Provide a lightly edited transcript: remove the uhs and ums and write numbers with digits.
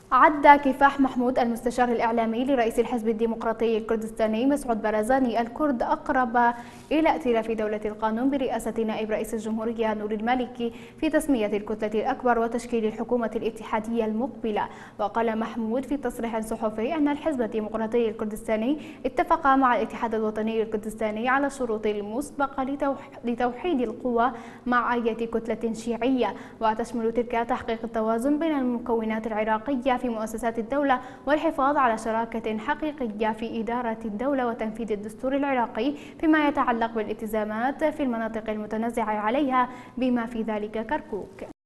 عد كفاح محمود المستشار الإعلامي لرئيس الحزب الديمقراطي الكردستاني مسعود برزاني الكرد أقرب إلى ائتلاف دولة القانون برئاسة نائب رئيس الجمهورية نور المالكي في تسمية الكتلة الأكبر وتشكيل الحكومة الاتحادية المقبلة. وقال محمود في تصريح صحفي أن الحزب الديمقراطي الكردستاني اتفق مع الاتحاد الوطني الكردستاني على الشروط المسبقة لتوحيد القوى مع أي كتلة شيعية، وتشمل تلك تحقيق التوازن بين المكونات العراقية في مؤسسات الدولة والحفاظ على شراكة حقيقية في إدارة الدولة وتنفيذ الدستور العراقي فيما يتعلق بالالتزامات في المناطق المتنازع عليها بما في ذلك كركوك.